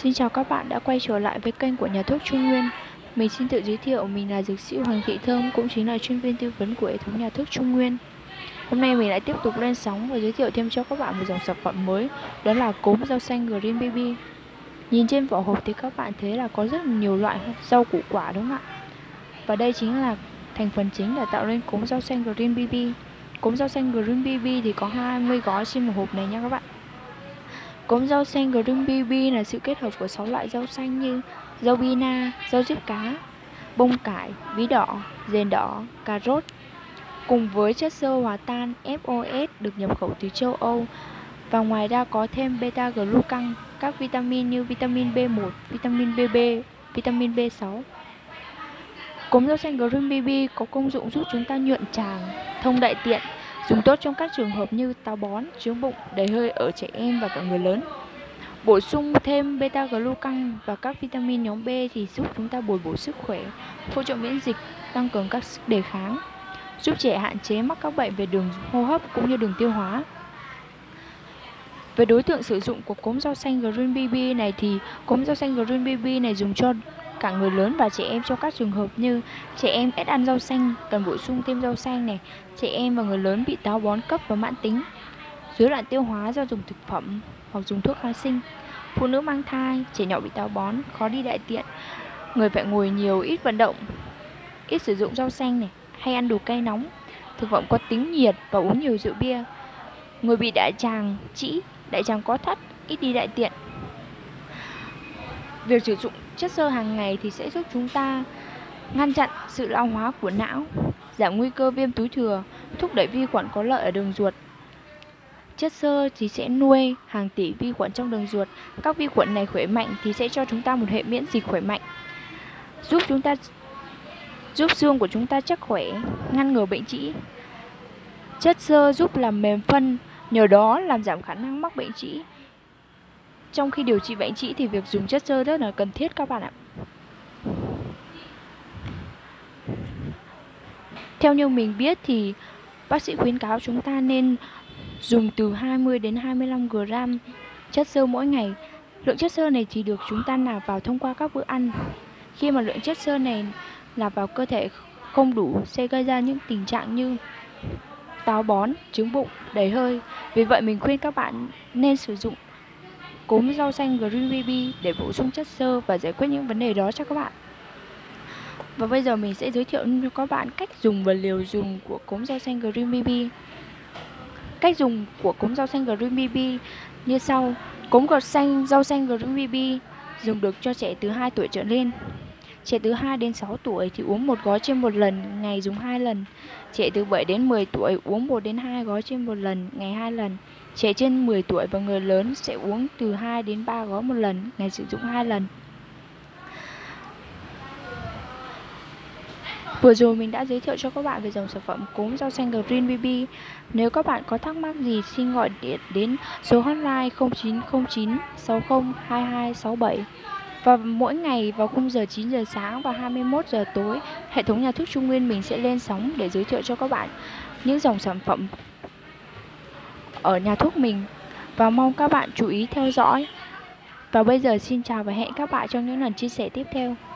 Xin chào các bạn đã quay trở lại với kênh của nhà thuốc Trung Nguyên. Mình xin tự giới thiệu, mình là dược sĩ Hoàng Thị Thơm, cũng chính là chuyên viên tư vấn của hệ thống nhà thuốc Trung Nguyên. Hôm nay mình lại tiếp tục lên sóng và giới thiệu thêm cho các bạn một dòng sản phẩm mới, đó là cốm rau xanh Green Baby. Nhìn trên vỏ hộp thì các bạn thấy là có rất nhiều loại rau củ quả, đúng không ạ? Và đây chính là thành phần chính để tạo nên cốm rau xanh Green Baby. Cốm rau xanh Green Baby thì có 20 gói trên một hộp này nha các bạn. Cốm rau xanh Green Baby là sự kết hợp của 6 loại rau xanh như rau bina, rau diếp cá, bông cải, bí đỏ, dền đỏ, cà rốt, cùng với chất xơ hòa tan FOS được nhập khẩu từ châu Âu. Và ngoài ra có thêm beta-glucan, các vitamin như vitamin B1, vitamin BB, vitamin B6. Cốm rau xanh Green Baby có công dụng giúp chúng ta nhuận tràng, thông đại tiện, dùng tốt trong các trường hợp như táo bón, chướng bụng, đầy hơi ở trẻ em và cả người lớn. Bổ sung thêm beta-glucan và các vitamin nhóm B thì giúp chúng ta bồi bổ sức khỏe, hỗ trợ miễn dịch, tăng cường các sức đề kháng, giúp trẻ hạn chế mắc các bệnh về đường hô hấp cũng như đường tiêu hóa. Về đối tượng sử dụng của cốm rau xanh Green Baby này thì cốm rau xanh Green Baby này dùng cho cả người lớn và trẻ em trong các trường hợp như trẻ em ít ăn rau xanh cần bổ sung thêm rau xanh này, trẻ em và người lớn bị táo bón cấp và mãn tính, rối loạn tiêu hóa do dùng thực phẩm hoặc dùng thuốc kháng sinh, phụ nữ mang thai, trẻ nhỏ bị táo bón, khó đi đại tiện, người phải ngồi nhiều, ít vận động, ít sử dụng rau xanh này, hay ăn đồ cay nóng, thực phẩm có tính nhiệt và uống nhiều rượu bia, người bị đại tràng trĩ, đại tràng có thắt, ít đi đại tiện. Việc sử dụng chất xơ hàng ngày thì sẽ giúp chúng ta ngăn chặn sự lão hóa của não, giảm nguy cơ viêm túi thừa, thúc đẩy vi khuẩn có lợi ở đường ruột. Chất xơ thì sẽ nuôi hàng tỷ vi khuẩn trong đường ruột. Các vi khuẩn này khỏe mạnh thì sẽ cho chúng ta một hệ miễn dịch khỏe mạnh, giúp xương của chúng ta chắc khỏe, ngăn ngừa bệnh trĩ. Chất xơ giúp làm mềm phân, nhờ đó làm giảm khả năng mắc bệnh trĩ. Trong khi điều trị bệnh trĩ thì việc dùng chất xơ rất là cần thiết các bạn ạ. Theo như mình biết thì bác sĩ khuyến cáo chúng ta nên dùng từ 20 đến 25 g chất xơ mỗi ngày. Lượng chất xơ này thì được chúng ta nạp vào thông qua các bữa ăn. Khi mà lượng chất xơ này nạp vào cơ thể không đủ sẽ gây ra những tình trạng như táo bón, chướng bụng, đầy hơi. Vì vậy mình khuyên các bạn nên sử dụng cốm rau xanh Green Baby để bổ sung chất xơ và giải quyết những vấn đề đó cho các bạn. Và bây giờ mình sẽ giới thiệu cho các bạn cách dùng và liều dùng của cốm rau xanh Green Baby. Cách dùng của cốm rau xanh Green Baby như sau. Cốm rau xanh Green Baby dùng được cho trẻ từ 2 tuổi trở lên. Trẻ từ 2 đến 6 tuổi thì uống 1 gói trên một lần, ngày dùng 2 lần. Trẻ từ 7 đến 10 tuổi uống 1 đến 2 gói trên một lần, ngày 2 lần. Trẻ trên 10 tuổi và người lớn sẽ uống từ 2 đến 3 gói một lần, ngày sử dụng 2 lần. Vừa rồi mình đã giới thiệu cho các bạn về dòng sản phẩm cốm rau xanh Green Baby. Nếu các bạn có thắc mắc gì xin gọi điện đến số hotline 0909 60 2267. Và mỗi ngày vào khung giờ 9 giờ sáng và 21 giờ tối, hệ thống nhà thuốc Trung Nguyên mình sẽ lên sóng để giới thiệu cho các bạn những dòng sản phẩm ở nhà thuốc mình. Và mong các bạn chú ý theo dõi. Và bây giờ xin chào và hẹn các bạn trong những lần chia sẻ tiếp theo.